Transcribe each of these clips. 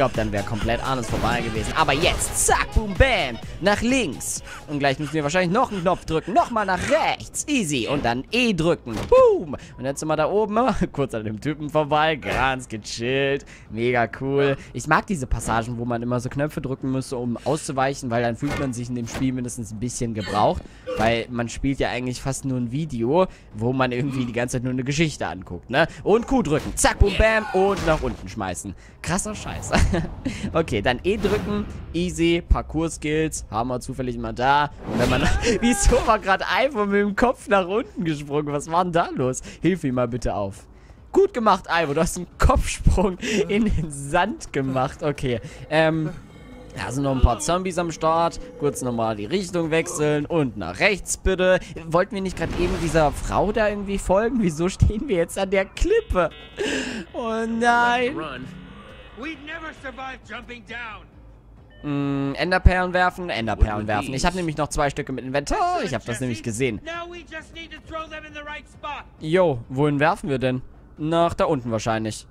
glaube, dann wäre komplett alles vorbei gewesen. Aber jetzt, zack, boom, bam, nach links. Und gleich müssen wir wahrscheinlich noch einen Knopf drücken. Nochmal nach rechts. Easy. Und dann E drücken. Boom. Und jetzt sind wir da oben. Kurz an dem Typen vorbei. Ganz gechillt. Mega cool. Ich mag diese Passagen, wo man immer so Knöpfe drücken müsste, um auszuweichen, weil dann fühlt man sich in dem Spiel mindestens ein bisschen gebraucht. Weil man spielt ja eigentlich fast nur ein Video, wo man irgendwie die ganze Zeit nur eine Geschichte anguckt, ne? Und Q drücken. Zack, boom, bam. Und nach unten schmeißen. Krasser Scheiß. Okay, dann E drücken. Easy. Parcours-Skills. Haben wir zufällig mal da. Und wenn man... Wieso war gerade Ivo mit dem Kopf nach unten gesprungen? Was war denn da los? Hilf ihm mal bitte auf. Gut gemacht, Ivo. Du hast einen Kopfsprung in den Sand gemacht. Okay. Da sind noch ein paar Zombies am Start. Kurz nochmal die Richtung wechseln. Und nach rechts bitte. Wollten wir nicht gerade eben dieser Frau da irgendwie folgen? Wieso stehen wir jetzt an der Klippe? Oh nein. Enderperlen werfen, Enderperlen werfen. Ich habe nämlich noch 2 Stücke mit Inventar. Ich habe das nämlich gesehen. Jo, wohin werfen wir denn? Nach da unten wahrscheinlich.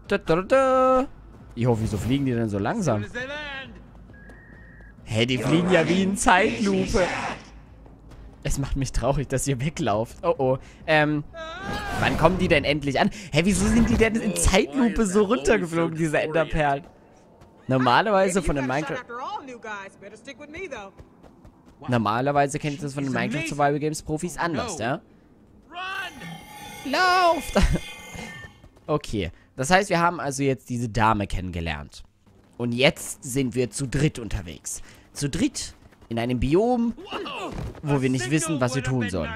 Jo, wieso fliegen die denn so langsam? Hä, die fliegen ja wie in Zeitlupe. Es macht mich traurig, dass ihr weglauft. Oh, oh. Wann kommen die denn endlich an? Hä, wieso sind die denn in Zeitlupe so runtergeflogen, diese Enderperlen? Normalerweise von den Minecraft... Normalerweise kennt ihr das von den Minecraft Survival Games Profis anders, ja? Lauft! Okay, das heißt, wir haben also jetzt diese Dame kennengelernt. Und jetzt sind wir zu dritt unterwegs. Zu dritt in einem Biom, wo wir nicht wissen, was wir tun sollen.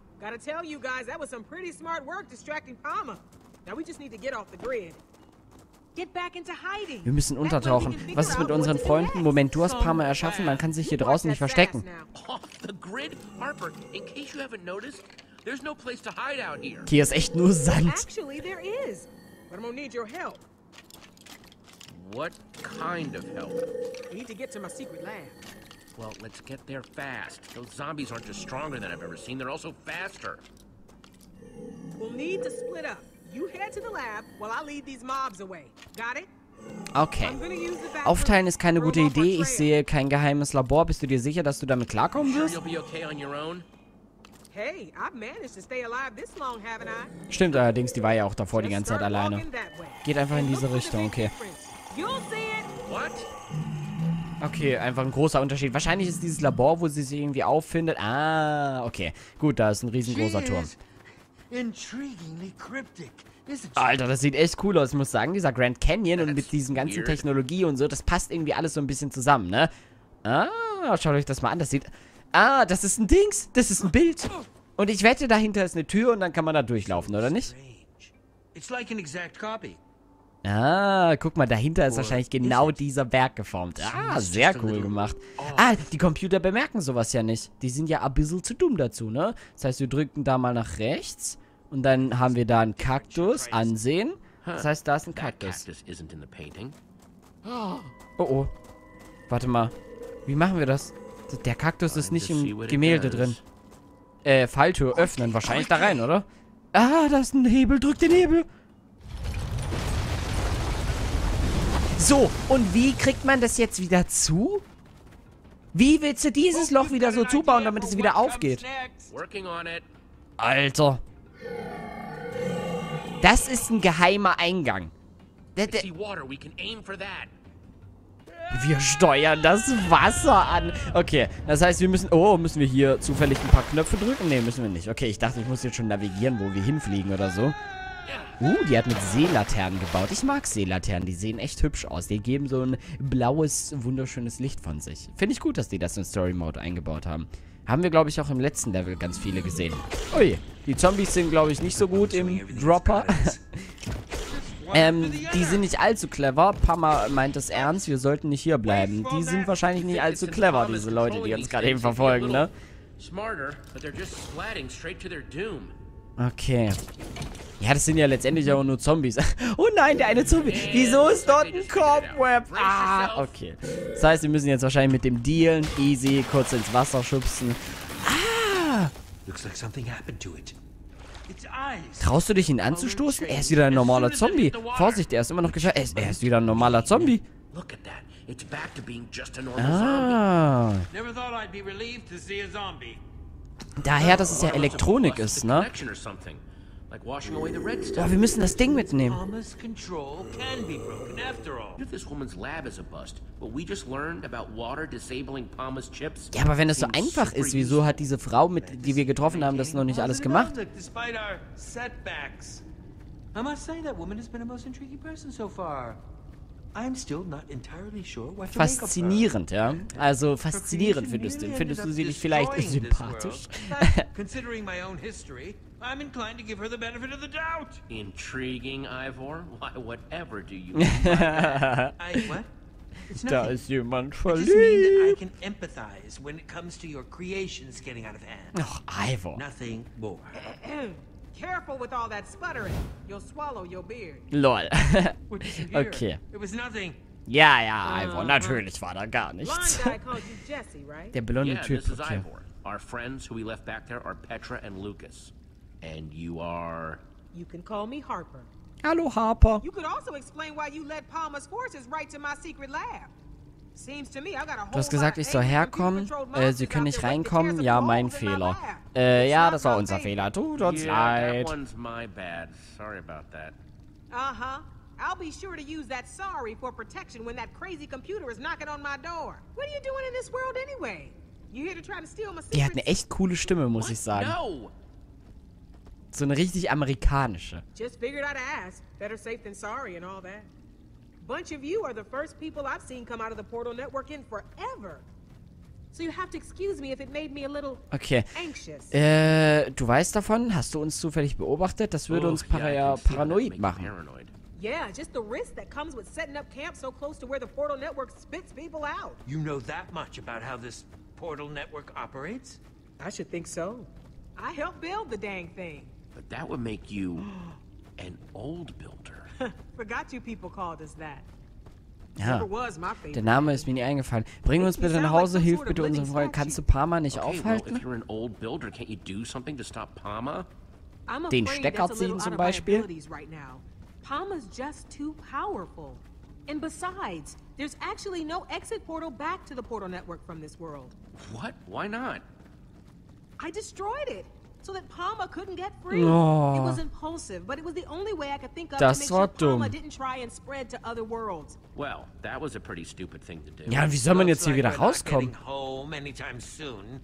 Wir müssen untertauchen. Was ist mit unseren Freunden? Moment, du hast Parma erschaffen, man kann sich hier draußen nicht verstecken. Hier ist echt nur Sand. What kind of help? We need to get to my secret lab. Well, let's get there fast. Those zombies aren't just stronger than I've ever seen, they're also faster. We'll need to split up. You head to the lab while I lead these mobs away. Got it? Okay. Aufteilen ist keine gute Idee. Ich sehe kein geheimes Labor. Bist du dir sicher, dass du damit klarkommen wirst? Stimmt allerdings, die war ja auch davor die ganze Zeit alleine. Geht einfach in diese Richtung, okay. Okay, einfach ein großer Unterschied. Wahrscheinlich ist dieses Labor, wo sie sich irgendwie auffindet. Ah, okay. Gut, da ist ein riesengroßer Turm. Alter, das sieht echt cool aus. Ich muss sagen, dieser Grand Canyon und mit diesen ganzen Technologie und so, das passt irgendwie alles so ein bisschen zusammen, ne? Ah, schaut euch das mal an. Das sieht... Ah, das ist ein Dings. Das ist ein Bild. Und ich wette, dahinter ist eine Tür und dann kann man da durchlaufen, oder nicht? Ah, guck mal, dahinter ist wahrscheinlich genau dieser Berg geformt. Ah, sehr cool gemacht. Ah, die Computer bemerken sowas ja nicht. Die sind ja ein bisschen zu dumm dazu, ne? Das heißt, wir drücken da mal nach rechts und dann haben wir da einen Kaktus, ansehen. Das heißt, da ist ein Kaktus. Oh, oh. Warte mal. Wie machen wir das? Der Kaktus ist nicht im Gemälde drin. Falltür öffnen. Wahrscheinlich da rein, oder? Ah, da ist ein Hebel. Drück den Hebel. So, und wie kriegt man das jetzt wieder zu? Wie willst du dieses Loch wieder so zubauen, damit es wieder aufgeht? Alter. Das ist ein geheimer Eingang. Wir steuern das Wasser an. Okay, das heißt, wir müssen... Oh, müssen wir hier zufällig ein paar Knöpfe drücken? Nee, müssen wir nicht. Okay, ich dachte, ich muss jetzt schon navigieren, wo wir hinfliegen oder so. Die hat mit Seelaternen gebaut. Ich mag Seelaternen, die sehen echt hübsch aus. Die geben so ein blaues, wunderschönes Licht von sich. Finde ich gut, dass die das in Story Mode eingebaut haben. Haben wir, glaube ich, auch im letzten Level ganz viele gesehen. Ui, die Zombies sind, glaube ich, nicht so gut im Dropper. Die sind nicht allzu clever. Pama meint es ernst, wir sollten nicht hier bleiben. Die sind wahrscheinlich nicht allzu clever, diese Leute, die uns gerade eben verfolgen, ne? Okay. Ja, das sind ja letztendlich auch nur Zombies. Oh nein, der eine Zombie. Wieso ist dort ein Cobweb? Ah, okay. Das heißt, wir müssen jetzt wahrscheinlich mit dem dealen. Easy, kurz ins Wasser schubsen. Ah! Traust du dich, ihn anzustoßen? Er ist wieder ein normaler Zombie. Vorsicht, er ist immer noch gefährlich. Er ist wieder ein normaler Zombie. Look at that. It's back to being just a normal zombie. Ah. Never thought I'd be relieved to see a zombie. Daher, dass es ja Elektronik ist, ne? Like washing away the red stuff. Boah, wir müssen das Ding mitnehmen. Thomas control can be broken after all. If this woman's lab is a bust, what we just learned about water disabling Palma's chips. Ja, aber wenn es so einfach ist, wieso hat diese Frau, die wir getroffen haben, das noch nicht alles gemacht? Despite our setbacks. I must say that woman has been a most intriguing person so far. I'm still not entirely sure what to make of her. Faszinierend, ja. Also faszinierend findest du sie nicht vielleicht sympathisch? Considering my own history, I'm inclined to give her the benefit of the doubt. Intriguing, Ivor? Why, whatever do you What? It's Da nothing. ist jemand I just mean that I verliebt. can empathize when it comes to your creations getting out of hand. Ach, Ivor. Nothing more. Careful with all that sputtering. You'll swallow your beard. Lol. What did you hear? Okay. It was nothing. Ja, Ivor, natürlich war da gar Blonde nichts. guy called you Jesse, right? Der blonde Yeah, Typ, this is okay. Ivor. Our friends who we left back there are Petra and Lucas. And you are... You can call me Harper. Hallo, Harper. You could also explain why you led Palmer's forces right to my secret lab. Seems to me I got a whole Du hast gesagt, ich soll herkommen. Sie können nicht reinkommen. Ja, mein Fehler. Ja, das war unser Fehler. Tut uns that leid. one's my bad. Sorry about that. Uh-huh. I'll be sure to use that sorry for protection when that crazy computer is knocking on my door. What are you doing in this world anyway? You here to try to steal my Die hat eine secrets? echt coole Stimme, muss ich sagen. No! So eine richtig amerikanische. Just figured I'd ask. Better safe than sorry and all that. Bunch of you are the first people I've seen come out of the Portal Network in forever. So you have to excuse me if it made me a little Okay. anxious. Du weißt davon? Hast du uns zufällig beobachtet? Das würde uns I can see how that'd paranoid make you machen. paranoid. Yeah, just the risk that comes with setting up camp so close to where the Portal Network spits people out. You know that much about how this portal network operates? I should think so. I helped build the dang thing. But that would make you an old builder. Forgot you people called us that. Ja. Never was my favorite. Der Name ist mir nie eingefallen. Bring uns bitte nach Hause, hilf bitte unseren Freund. Kannst du Parma nicht Okay, well, if aufhalten? you're an old builder, can't you do something to stop Palma? I'm Den afraid Stecker that's a little ziehen zum out of my Beispiel? abilities right now. Palma's just too powerful. And besides, there's actually no exit portal back to the Portal Network from this world. What? Why not? I destroyed it so that Palma couldn't get free. Oh. It was impulsive, but it was the only way I could think of Das to make war sure Palma dumm. didn't try and spread to other worlds. Well, that was a pretty stupid thing to do. Ja, und wie soll man jetzt hier Looks wieder like we're not rauskommen? getting home anytime soon.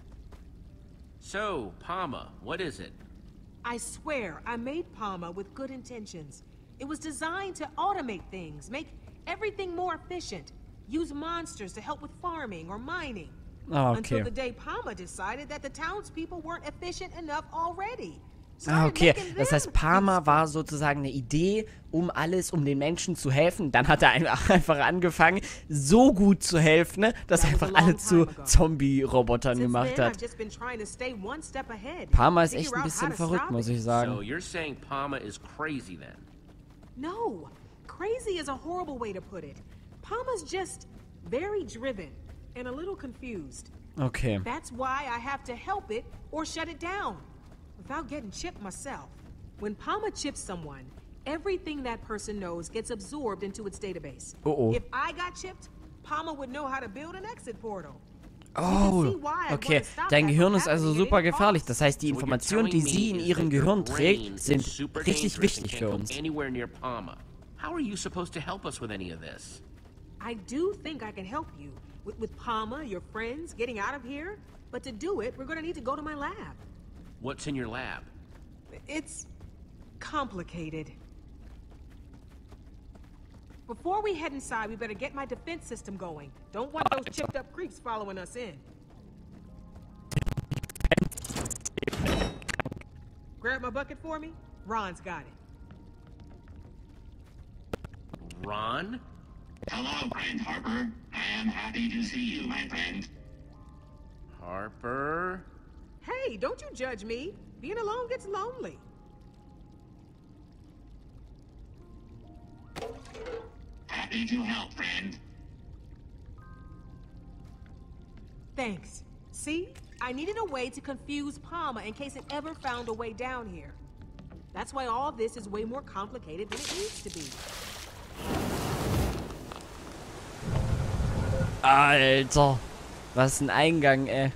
So, Palma, what is it? I swear, I made Palma with good intentions. It was designed to automate things, make everything more efficient, use monsters to help with farming or mining. Ah, Until okay. the day Palma decided that the townspeople weren't efficient enough already. Ah, Started okay. making Das them heißt, Parma useful. war sozusagen eine Idee, um den Menschen zu helfen. Dann hat er einfach angefangen, so gut zu helfen, ne, dass er einfach alle zu Zombie-Robotern Since gemacht then, hat. I've just been trying to stay one step ahead. Parma ist figure echt ein out bisschen how to verrückt, stop muss it. ich So, sagen. you're saying Palma is crazy then? No, crazy is a horrible way to put it. Palma's just very driven and a little confused. Okay. That's why I have to help it or shut it down without getting chipped myself. When Palma chips someone, everything that person knows gets absorbed into its database. Oh. If I got chipped, Palma would know how to build an exit portal. Oh, okay. Dein Gehirn ist also super gefährlich. Das heißt, die So what you're Informationen, die telling sie me in is ihrem that your Gehirn brain trägt, is sind super richtig dangerous wichtig and für can't go uns. anywhere near Palma. How are you supposed to help us with any of this? I do think I can help you with Palma, your friends, getting out of here. But to do it, we're going to need to go to my lab. What's in your lab? It's complicated. Before we head inside, we better get my defense system going. Don't want those chipped up creeps following us in. Grab my bucket for me. Ron's got it. Ron? Hello, friend Harper. I am happy to see you, my friend. Harper? Hey, don't you judge me. Being alone gets lonely. Happy to help, friend. Thanks. See? I needed a way to confuse Palma in case it ever found a way down here. That's why all this is way more complicated than it needs to be. Alter. Was ein Eingang, ey.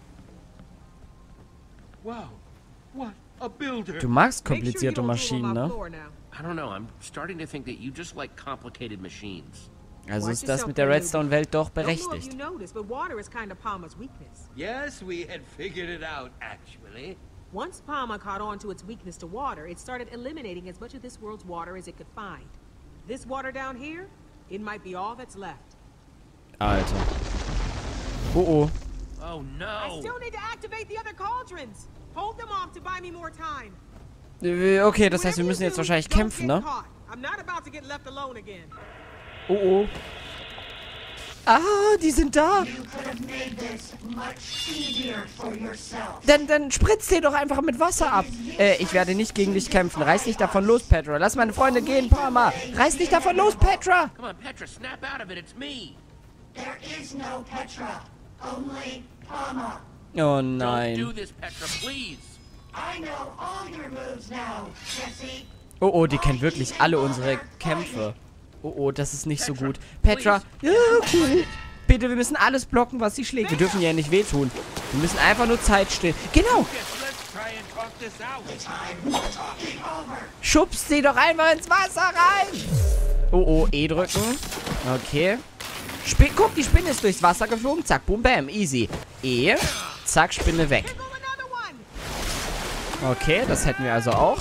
Wow, what a builder! Du magst Make sure you komplizierte don't drool on Maschinen, my ne? floor now. I don't know, I'm starting to think that you just like complicated machines. Also Watch ist das yourself, mit der baby. Redstone-Welt doch Don't know if berechtigt. you noticed, but water is kind of Palmer's weakness. Yes, we had figured it out, actually. Once Palmer caught on to its weakness to water, it started eliminating as much of this world's water as it could find. This water down here, it might be all that's left. Alter. Oh, oh. Oh I no! still need to activate the other cauldrons. Hold them off to buy me more time. Okay, das heißt, wir Whatever müssen you jetzt do, wahrscheinlich don't kämpfen, get ne? caught. I'm not about to get left alone again. Oh, oh. Ah, die sind da. You could have made this much easier for yourself. Dann spritzt den doch einfach mit Wasser ab. Ich werde nicht gegen dich kämpfen. Reiß nicht davon los, Petra. Lass meine Freunde gehen, Palmer. Reiß nicht davon los, Petra. Come on, Petra, snap out of it, it's me! There is no Petra, only Palmer. Oh Don't do nein. this, Petra, please! I know all your moves now, Jesse. Oh, oh, die kennt wirklich alle unsere Kämpfe. Oh, oh, das ist nicht so gut. Petra. Ja, okay. Bitte, wir müssen alles blocken, was sie schlägt. Wir dürfen ihr ja nicht wehtun. Wir müssen einfach nur Zeit stehen. Genau. Let's try and talk this out. Schubst sie doch einfach ins Wasser rein. Oh, oh, E drücken. Okay. Guck, die Spinne ist durchs Wasser geflogen. Zack, boom, bam. Easy. E. Zack, Spinne weg. Here go another one. Okay, das hätten wir also auch.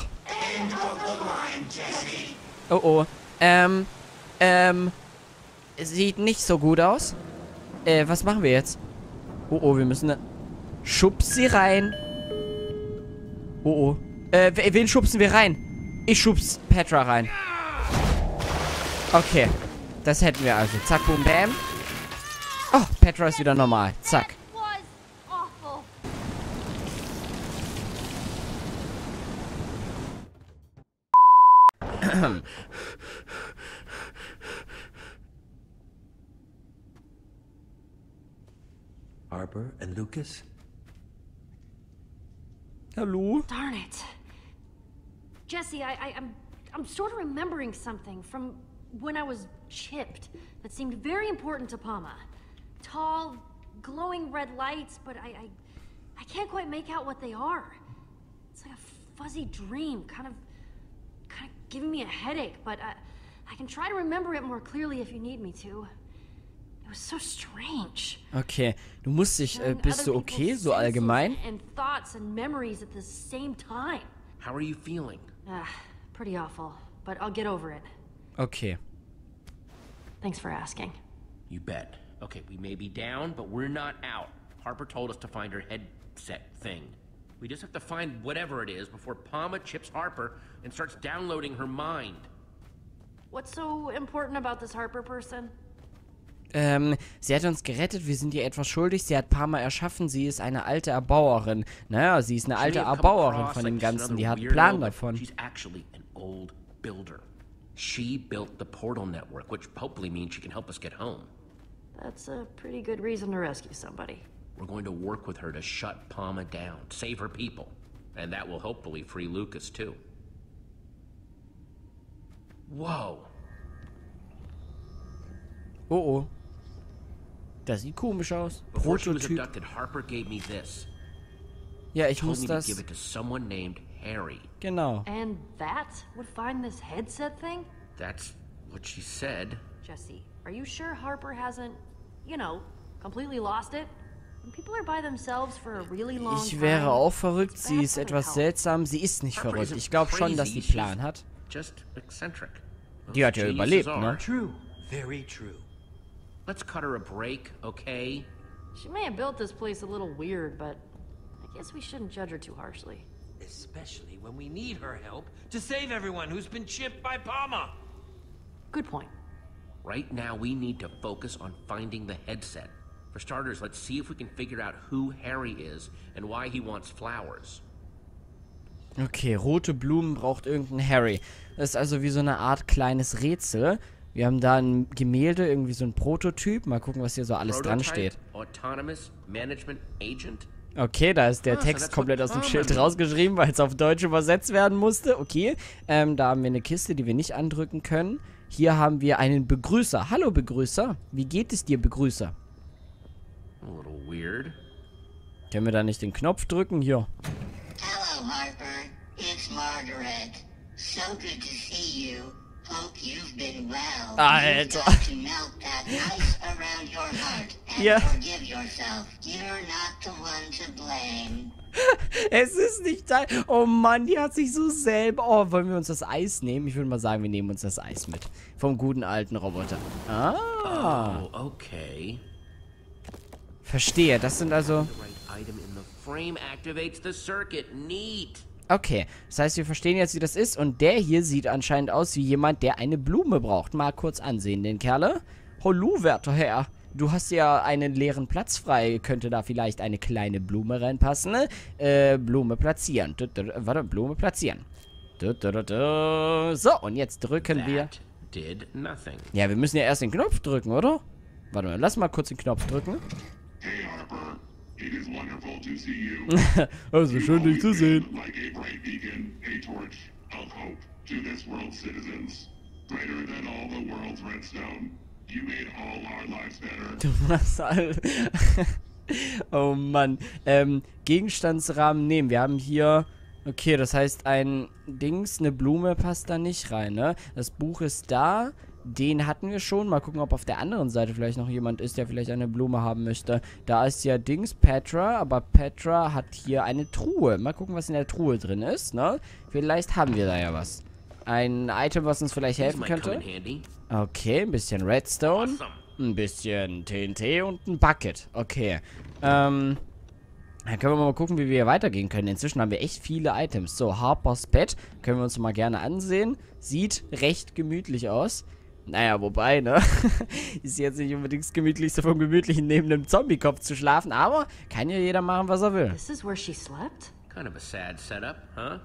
Oh, oh. Sieht nicht so gut aus. Was machen wir jetzt? Oh, oh, wir müssen... Schubs sie rein. Oh, oh. Wen schubsen wir rein? Ich schubs Petra rein. Okay. Das hätten wir also. Zack, boom, bam. Oh, Petra ist wieder normal. Zack. Was awful. Harper and Lucas? Hallo? Darn it. Jesse, I'm sort of remembering something from when I was chipped that seemed very important to Palma. Tall, glowing red lights, but I can't quite make out what they are. It's like a fuzzy dream, kind of giving me a headache, but I can try to remember it more clearly if you need me to. It was so strange. Okay. Du musst dich... bist du okay? So allgemein? And thoughts and memories at the same time. How are you feeling? Pretty awful, but I'll get over it. Okay. Thanks for asking. You bet. Okay, we may be down, but we're not out. Harper told us to find her headset thing. We just have to find whatever it is before Palma chips Harper and starts downloading her mind. What's so important about this Harper person? Sie hat uns gerettet, wir sind ihr etwas schuldig, sie hat Palmer erschaffen, sie ist eine alte Erbauerin. Naja, sie ist eine alte Erbauerin von dem Ganzen, die hat einen Plan davon. She's actually an old builder. She built the portal network, which hopefully means she can help us get home. That's a pretty good reason to rescue somebody. We're going to work with her to shut Palma down, save her people. And that will hopefully free Lucas, too. Whoa. Oh, oh. Das sieht komisch aus. Before she was Prototyp. abducted, Harper gave me this. Ja, ich Told muss me to das... give it to someone named Harry. Genau. And that would find this headset thing? That's what she said. Jesse, are you sure Harper hasn't, you know, completely lost it? When people are by themselves for a really long Ich time, wäre auch verrückt, it's sie bad ist for their etwas health. seltsam, sie ist nicht Harper verrückt. isn't Ich glaube schon, dass crazy, die Plan hat. Just eccentric. Die hat ja Geniuses überlebt, are. ne? True. Very true. Let's cut her a break, okay? She may have built this place a little weird, but I guess we shouldn't judge her too harshly. Especially when we need her help to save everyone who's been chipped by Palma. Good point. Right now, we need to focus on finding the headset. For starters, let's see if we can figure out who Harry is and why he wants flowers. Okay, rote Blumen braucht irgendein Harry. Das ist also wie so eine Art kleines Rätsel. Wir haben da ein Gemälde, irgendwie so ein Prototyp. Mal gucken, was hier so alles dran steht. Autonomous Management Agent. Okay, da ist der Ah, so Text that's komplett what aus dem Palmer Schild meant. rausgeschrieben, weil es auf Deutsch übersetzt werden musste. Okay, da haben wir eine Kiste, die wir nicht andrücken können. Hier haben wir einen Begrüßer. Hallo, Begrüßer. Wie geht es dir, Begrüßer? A little weird. Können wir da nicht den Knopf drücken? Hier. Hello, Harper. It's Margaret. So good to see you. Hope you've been well. Alter. You've got to melt that ice around your heart and Ja. forgive yourself. You're not the one to blame. Es ist nicht da. Oh Mann, die hat sich so selber... Oh, wollen wir uns das Eis nehmen? Ich würde mal sagen, wir nehmen uns das Eis mit. Vom guten alten Roboter. Ah. Oh, okay. Verstehe. Das sind also... The right item in the frame activates the circuit. Neat. Okay. Das heißt, wir verstehen jetzt, wie das ist. Und der hier sieht anscheinend aus wie jemand, der eine Blume braucht. Mal kurz ansehen, den Kerle. Hallo, werter Herr. Du hast ja einen leeren Platz frei. Könnte da vielleicht eine kleine Blume reinpassen? Blume platzieren. Warte, Blume platzieren. So, und jetzt drücken wir... That did nothing. Ja, wir müssen ja erst den Knopf drücken, oder? Warte mal, lass mal kurz den Knopf drücken. Hey, Harper. It is wonderful to see you. Also schön, dich zu sehen. Like a bright beacon, a torch of hope to this world's citizens. Greater than all the world's redstone. You made all our lives better. Du machst all... Oh Mann. Gegenstandsrahmen nehmen. Wir haben hier... Okay, das heißt ein Dings, eine Blume passt da nicht rein, ne? Das Buch ist da. Den hatten wir schon. Mal gucken, ob auf der anderen Seite vielleicht noch jemand ist, der vielleicht eine Blume haben möchte. Da ist ja Dings, Petra. Aber Petra hat hier eine Truhe. Mal gucken, was in der Truhe drin ist, ne? Vielleicht haben wir da ja was. Ein Item, was uns vielleicht helfen These might come könnte. in handy. Okay, ein bisschen Redstone. Awesome. Ein bisschen TNT und ein Bucket. Okay. Dann können wir mal gucken, wie wir hier weitergehen können. Inzwischen haben wir echt viele Items. So, Harpers Bett. Können wir uns mal gerne ansehen. Sieht recht gemütlich aus. Naja, wobei, ne? Ist jetzt nicht unbedingt das Gemütlichste vom Gemütlichen, neben einem Zombie-Kopf zu schlafen. Aber kann ja jeder machen, was er will. This is where she slept? Kind of a sad setup, huh?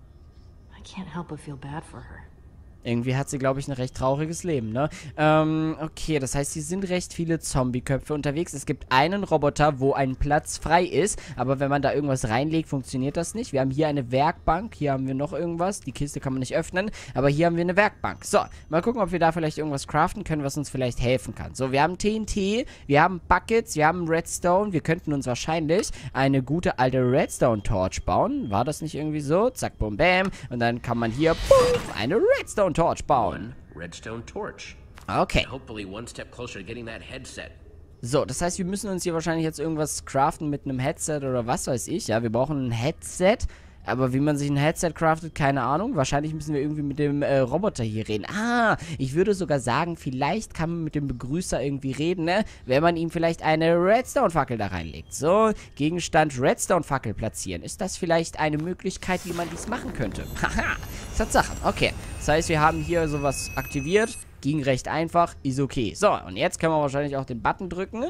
I can't help but feel bad for her. Irgendwie hat sie, glaube ich, ein recht trauriges Leben, ne? Okay, das heißt, hier sind recht viele Zombie-Köpfe unterwegs. Es gibt einen Roboter, wo ein Platz frei ist, aber wenn man da irgendwas reinlegt, funktioniert das nicht. Wir haben hier eine Werkbank, hier haben wir noch irgendwas. Die Kiste kann man nicht öffnen, aber hier haben wir eine Werkbank. So, mal gucken, ob wir da vielleicht irgendwas craften können, was uns vielleicht helfen kann. So, wir haben TNT, wir haben Buckets, wir haben Redstone. Wir könnten uns wahrscheinlich eine gute alte Redstone-Torch bauen. War das nicht irgendwie so? Zack, bum, bam. Und dann kann man hier, boom, eine Redstone Torch bauen. One redstone torch. Okay. Hopefully one step closer to getting that headset. So, das heißt, wir müssen uns hier wahrscheinlich jetzt irgendwas craften mit einem Headset oder was weiß ich. Ja, wir brauchen ein Headset. Aber wie man sich ein Headset craftet, keine Ahnung. Wahrscheinlich müssen wir irgendwie mit dem Roboter hier reden. Ah, ich würde sogar sagen, vielleicht kann man mit dem Begrüßer irgendwie reden, ne? Wenn man ihm vielleicht eine Redstone-Fackel da reinlegt. So, Gegenstand Redstone-Fackel platzieren. Ist das vielleicht eine Möglichkeit, wie man dies machen könnte? Haha, Tatsache. Okay, das heißt, wir haben hier sowas aktiviert. Ging recht einfach, ist okay. So, und jetzt können wir wahrscheinlich auch den Button drücken.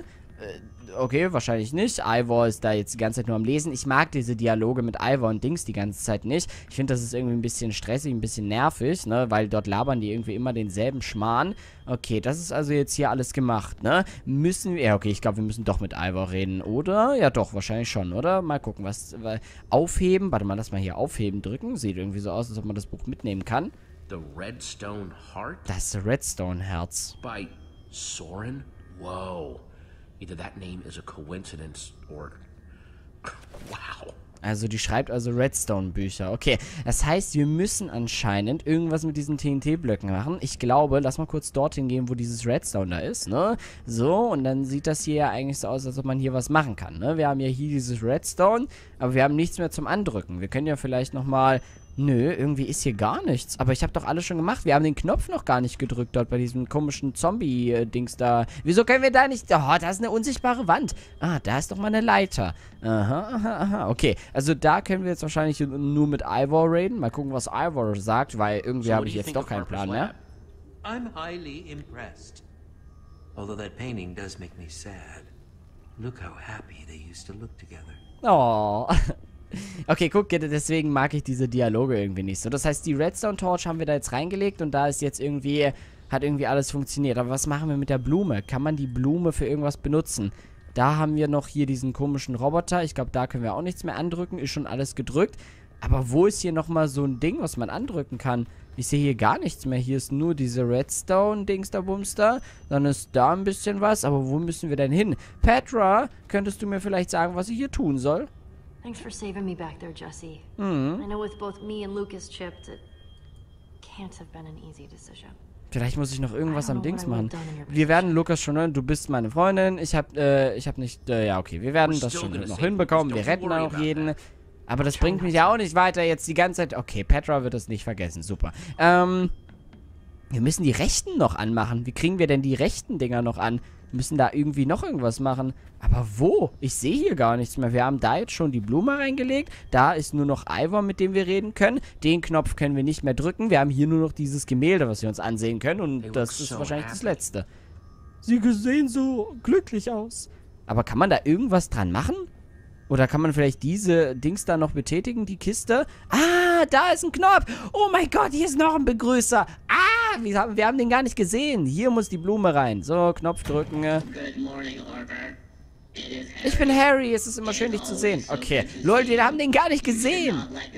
Okay, wahrscheinlich nicht. Ivor ist da jetzt die ganze Zeit nur am Lesen. Ich mag diese Dialoge mit Ivor und Dings die ganze Zeit nicht. Ich finde, das ist irgendwie ein bisschen stressig, ein bisschen nervig, ne? Weil dort labern die irgendwie immer denselben Schmarrn. Okay, das ist also jetzt hier alles gemacht, ne? Müssen wir... Ja, okay, ich glaube, wir müssen doch mit Ivor reden, oder? Ja, doch, wahrscheinlich schon, oder? Mal gucken, was... Aufheben. Warte mal, lass mal hier Aufheben drücken. Sieht irgendwie so aus, als ob man das Buch mitnehmen kann. The Redstone Heart? Das Redstone-Herz. By Soren? Whoa. Either that name is a coincidence or... Wow. Also die schreibt also Redstone-Bücher. Okay, das heißt, wir müssen anscheinend irgendwas mit diesen TNT-Blöcken machen. Ich glaube, lass mal kurz dorthin gehen, wo dieses Redstone da ist, ne? So, und dann sieht das hier ja eigentlich so aus, als ob man hier was machen kann, ne? Wir haben ja hier dieses Redstone, aber wir haben nichts mehr zum Andrücken. Wir können ja vielleicht nochmal... Nö, irgendwie ist hier gar nichts. Aber ich habe doch alles schon gemacht. Wir haben den Knopf noch gar nicht gedrückt dort bei diesem komischen Zombie-Dings da. Wieso können wir da nicht... Oh, da ist eine unsichtbare Wand. Ah, da ist doch mal eine Leiter. Aha, aha, aha. Okay, also da können wir jetzt wahrscheinlich nur mit Ivor reden. Mal gucken, was Ivor sagt, weil irgendwie habe ich jetzt doch keinen Plan mehr. I'm highly impressed. Although that painting does make me sad. Look how happy they used to look together. Oh. Okay, guck, deswegen mag ich diese Dialoge irgendwie nicht so. Das heißt, die Redstone Torch haben wir da jetzt reingelegt und da ist jetzt irgendwie, hat irgendwie alles funktioniert. Aber was machen wir mit der Blume? Kann man die Blume für irgendwas benutzen? Da haben wir noch hier diesen komischen Roboter. Ich glaube, da können wir auch nichts mehr andrücken. Ist schon alles gedrückt. Aber wo ist hier nochmal so ein Ding, was man andrücken kann? Ich sehe hier gar nichts mehr. Hier ist nur diese Redstone-Dingster-Bumster. Dann ist da ein bisschen was. Aber wo müssen wir denn hin? Petra, könntest du mir vielleicht sagen, was ich hier tun soll? Thanks for saving me back there, Jesse. Mhm. I know with both me and Lucas chipped, it can't have been an easy decision. Vielleicht muss ich noch irgendwas am Dings machen. Wir werden Lukas schon hören. Du bist meine Freundin. Ich hab nicht... ja, okay. Wir werden das schon noch hinbekommen. Wir retten auch jeden. Aber das bringt mich ja auch nicht weiter jetzt die ganze Zeit. Okay, Petra wird es nicht vergessen. Super. Wir müssen die rechten noch anmachen. Wie kriegen wir denn die rechten Dinger noch an? Wir müssen da irgendwie noch irgendwas machen. Aber wo? Ich sehe hier gar nichts mehr. Wir haben da jetzt schon die Blume reingelegt. Da ist nur noch Ivor, mit dem wir reden können. Den Knopf können wir nicht mehr drücken. Wir haben hier nur noch dieses Gemälde, was wir uns ansehen können. Und das ist wahrscheinlich das Letzte. Sie sehen so glücklich aus. Aber kann man da irgendwas dran machen? Oder kann man vielleicht diese Dings da noch betätigen, die Kiste? Ah, da ist ein Knopf. Oh mein Gott, hier ist noch ein Begrüßer. Ah, wir haben den gar nicht gesehen. Hier muss die Blume rein. So, Knopf drücken. Ich bin Harry, es ist immer schön, dich zu sehen. Okay, Leute, wir haben den gar nicht gesehen.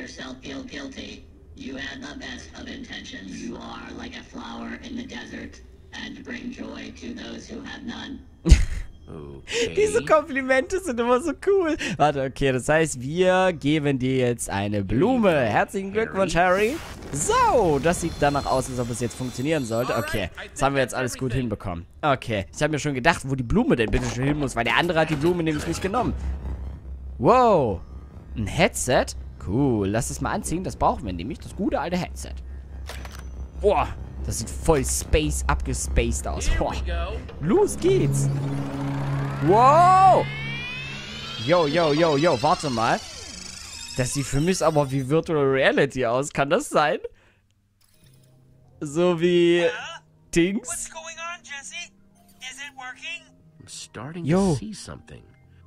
Okay. Diese Komplimente sind immer so cool. Warte, okay, das heißt, wir geben dir jetzt eine Blume. Herzlichen Glückwunsch, Harry. So, das sieht danach aus, als ob es jetzt funktionieren sollte. Okay, das haben wir jetzt alles gut hinbekommen. Okay, ich habe mir schon gedacht, wo die Blume denn bitte schon hin muss, weil der andere hat die Blume nämlich nicht genommen. Wow, ein Headset? Cool, lass es mal anziehen. Das brauchen wir nämlich, das gute alte Headset. Boah, das sieht voll abgespaced aus. Boah. Los geht's. Wow! Yo, yo, yo, yo, warte mal. Das sieht für mich aber wie Virtual Reality aus. Kann das sein? So wie Dings? What's going on, Jesse? Is it working? I'm starting Yo. to see something.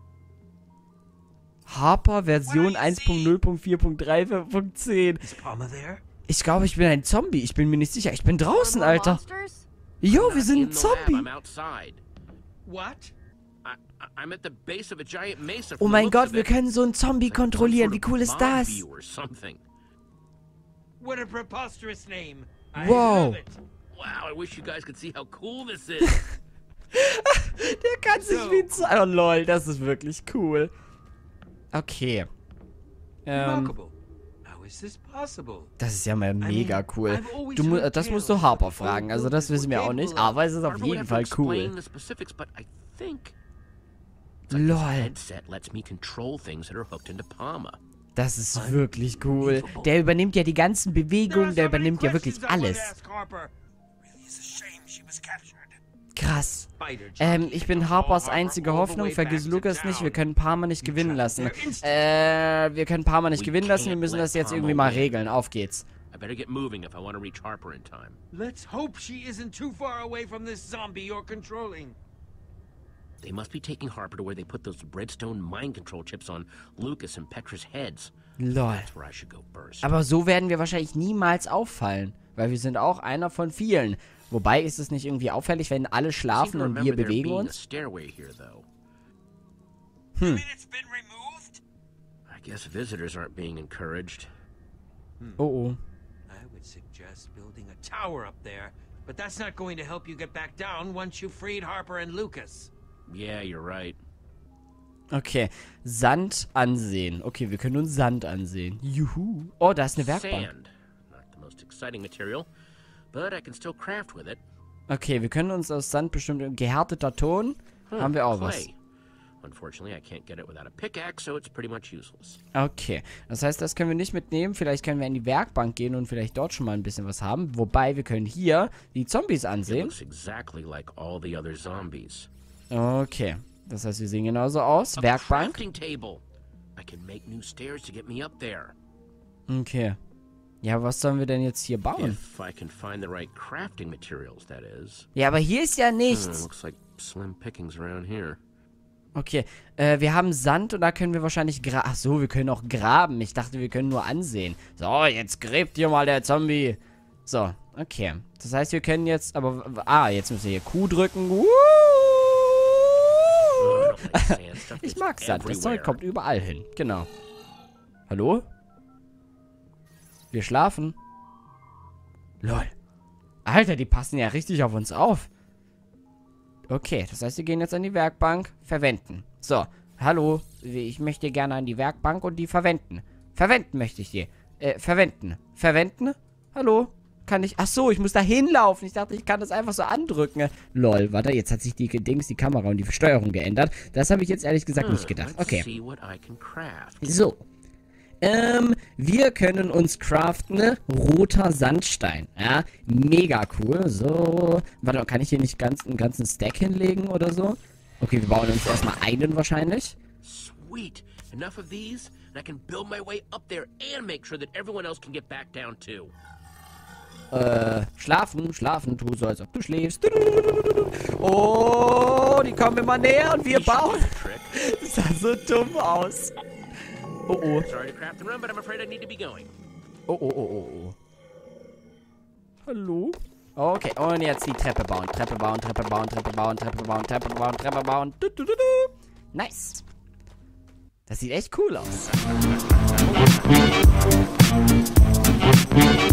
Harper Version 1.0.4.3.10. Is Palma there? Ich glaube, ich bin ein Zombie. Ich bin mir nicht sicher. Ich bin draußen, Alter. Jo, wir sind ein In the lab, Zombie. I'm outside. What? I'm at the base of a giant mesa. Oh from the mein looks Gott, of wir it. können so einen Zombie Like some kontrollieren. sort Wie of cool ist mob das? view or something. What a preposterous name. I Wow. love it. Wow, I wish you guys could see how cool this is. Der kann sich wie... Oh lol, das ist wirklich cool. Okay. Remarkable. How is this possible? Das ist ja mal mega cool. I've always Du, heard das musst tales du Harper of fragen. old Also das wissen wir auch buildings nicht. were Aber es ist auf Harper would jeden have Fall to explain cool. the specifics, but I think it's like this Lol. headset lets me control things that are hooked into Palma. Das ist wirklich cool. Der übernimmt ja die ganzen Bewegungen. Der übernimmt ja wirklich alles. Krass. Ich bin Harpers einzige Hoffnung. Vergiss Lukas nicht. Wir können Palmer nicht gewinnen lassen. Wir können Palmer nicht gewinnen lassen. Wir müssen das jetzt irgendwie mal regeln. Auf geht's. I better get moving if I want to reach Harper in time. Let's hope she isn't too far away from this zombie you're controlling. They must be taking Harper to where they put those redstone mind control chips on Lucas and Petra's heads. Lol. That's where I should go first. Aber so werden wir wahrscheinlich niemals auffallen. Weil wir sind auch einer von vielen. Wobei, ist es nicht irgendwie auffällig, wenn alle schlafen und wir bewegen uns? Stairway here, though. You mean it's been removed? I guess visitors aren't being encouraged. Oh oh. I would suggest building a tower up there, but that's not going to help you get back down once you freed Harper and Lucas. Yeah, you're right. Okay, Sand ansehen. Okay, wir können uns Sand ansehen. Juhu. Oh, da ist eine Werkbank. Sand. Not the most exciting material, but I can still craft with it. Okay, wir können uns aus Sand bestimmt... Gehärteter Ton. Haben wir auch was. Clay. Unfortunately, I can't get it without a pickaxe, so it's pretty much useless. Okay, das heißt, das können wir nicht mitnehmen. Vielleicht können wir in die Werkbank gehen und vielleicht dort schon mal ein bisschen was haben. Wobei, wir können hier die Zombies It ansehen. looks exactly like all the other zombies. Okay, das heißt, wir sehen genauso aus. A Werkbank. crafting table. I can make new stairs to get me up there. Okay. Ja, was sollen wir denn jetzt hier bauen? If I can find the right crafting materials, that is. Ja, aber hier ist ja nichts. Looks like slim pickings around here. Okay, wir haben Sand und da können wir wahrscheinlich Ach so, wir können auch graben. Ich dachte, wir können nur ansehen. So, jetzt gräbt hier mal der Zombie. So, okay. Das heißt, wir können jetzt, aber... Ah, jetzt müssen wir hier Q drücken. Ich mag Sand. Das Zeug kommt überall hin. Genau. Hallo? Wir schlafen. Lol. Alter, die passen ja richtig auf uns auf. Okay, das heißt, wir gehen jetzt an die Werkbank. Verwenden. So, hallo. Ich möchte gerne an die Werkbank und die verwenden. Verwenden möchte ich die. Verwenden. Verwenden? Hallo? Kann ich... Ach so, ich muss da hinlaufen. Ich dachte, ich kann das einfach so andrücken. Lol, warte, jetzt hat sich die Kamera und die Steuerung geändert. Das habe ich jetzt ehrlich gesagt nicht gedacht. Okay. So. Wir können uns craften. Roter Sandstein. Ja, mega cool. So. Warte, kann ich hier nicht einen ganzen Stack hinlegen oder so? Okay, wir bauen uns erstmal einen wahrscheinlich. Sweet. Enough of these, and I can build my way up there and make sure that everyone else can get back down too. Schlafen, tu so, als ob du schläfst. Oh, die kommen immer näher und wir bauen. Das sah so dumm aus. Oh, oh. Sorry to craft and run, but I'm afraid I need to be going. Oh, oh, oh, oh, oh. Hallo? Okay, und jetzt die Treppe bauen. Treppe bauen, Treppe bauen, Treppe bauen, Treppe bauen, Treppe bauen, Treppe bauen. Nice. Das sieht echt cool aus.